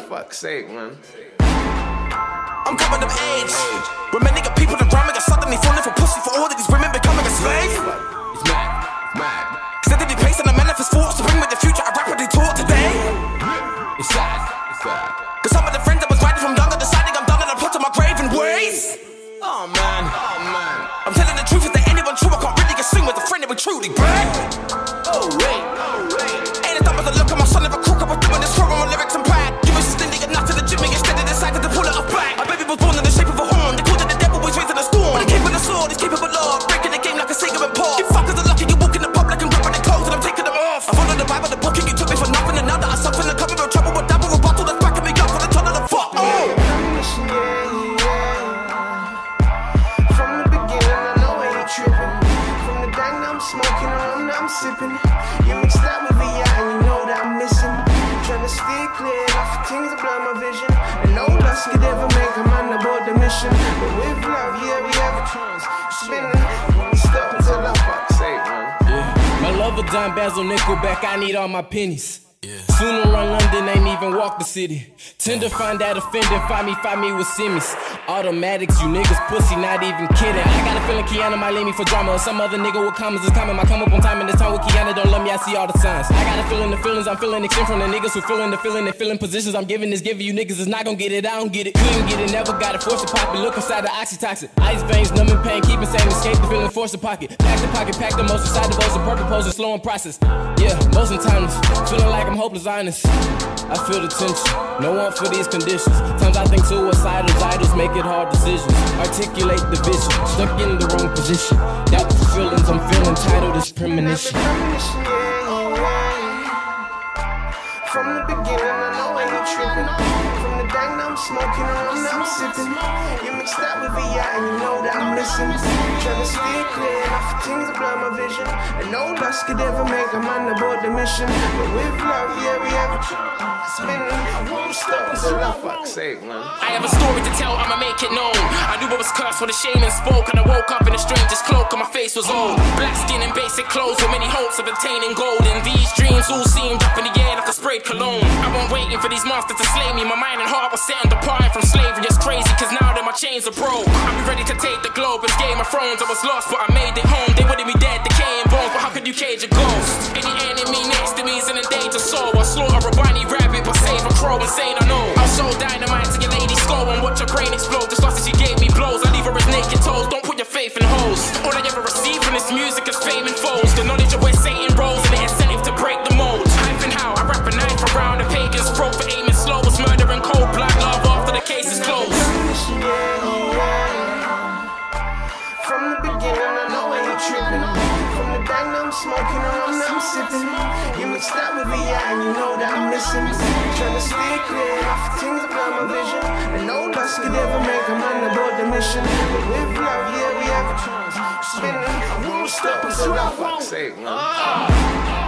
fuck's sake, man. I'm coming of age. When many nigga people around me are suddenly falling for pussy for all of these women becoming a slave. It's mad. Cause they be placed on the manifest force to bring me the future I rapidly taught today. It's sad. Cause some of the friends that was riding from younger deciding I'm done and I'm plotting my grave in ways. Oh man. I'm telling the truth, is there anyone true? I can't really assume with a friend that we truly break. Oh wait. Ain't as dumb as I look at my son of a crook. I was doing this for my lyrics and pride. You was stingy enough to the Jimmy instead of decided to pull it off back. My baby was born in the shape of a horn. They called it the devil, was raised in a storm. When he came with a sword, he's capable of breaking the game like a cigarette paw. You fuckers are lucky you walk in the public and grabbing their clothes and I'm taking them off. I followed the Bible, the book, and you took me for nothing. And now that I suffer in the cover of trouble with double rebuttal that's backing me up for the ton of the fuck. Oh! From the beginning, I know I ain't tripping. From the dang that I'm smoking around, I'm sipping. You mix that with the and you know that I'm missing. Trying to steer clear off the things that blur my vision. And no lust could ever make a man abort the mission. But with love, yeah, we have a chance. Spinning, we stop until I fuck's sake, man. My love a dime, bezel, nickel back, I need all my pennies. Sooner run London, ain't even walk the city. Tender find that offending, find me with simmies. Automatics, you niggas pussy, not even kidding. I got a feeling Kiana might leave me for drama. Or some other nigga with commas is coming. I come up on time and this time with Kiana don't love me, I see all the signs. I got a feeling the feelings I'm feeling extend from the niggas who feeling the feeling. They feeling positions I'm giving this giving you niggas is not gonna get it, I don't get it. Couldn't get it, never got it, forced to pop it. Look inside the oxytoxin. Ice veins, numbing pain, keeping sane, escape the feeling, force the pocket. Pack the pocket, pack the most inside the votes, the purple pose, slow and process. Yeah, most of the timeless, feeling like I'm hopeless, honest. I feel the tension, no one for these conditions. Times I think suicidal idols make it hard decisions. Articulate the vision, stuck in the wrong position. Doubt the feelings I'm feeling, titled as Premonition. From the beginning, I know I ain't tripping. From the dang that I'm smoking around, I'm sipping. You mix that with the and you know that I'm missing. Trying to steer clear off the things that blur my vision. And no lust could ever make a man abort the mission. But with love, yeah, we have a chance. Spinning, I won't stop until I fuck's sake, man. I have a story to tell, I'ma make it known. I knew I was cursed for the shame and spoke. And I woke up in a stranger's cloak and my face was old. Black skin and basic clothes with many hopes of attaining gold. And these dreams all seemed up in the air like a sprayed cologne. I wasn't waiting for these monsters to slay me. My mind and heart was set on departing from slavery. It's crazy cause now that my chains are broke, I'll be ready to take the globe. It's Game of Thrones, I was lost but I made it home. They wanted me dead, decaying bones, but how could you cage a ghost? Any enemy next to me is in a danger soul. I slaughter a bunny rabbit but save a crow, insane I know. I'll show dynamite to your lady's skull and watch her brain explode. Just lost as she gave me blows, I leave her as naked toes. Don't put your faith in hoes. All I ever receive from this music is fame and foes. The knowledge of where Satan rolls and the incentive to break the mold. Hype and how, I wrap a knife around a pagan's throat for aiming slow. It's murder and cold blood love after the case is closed. From the beginning, I know I ain't tripping. From the dang that I'm smoking around, I'm sipping. You mix that with the and you know that I'm missing. Trying to steer clear off the things that blur my vision. And no lust could ever make a man abort the mission. But with love, yeah, we have a chance. Spinning, I won't stop until I fuck's sake, man.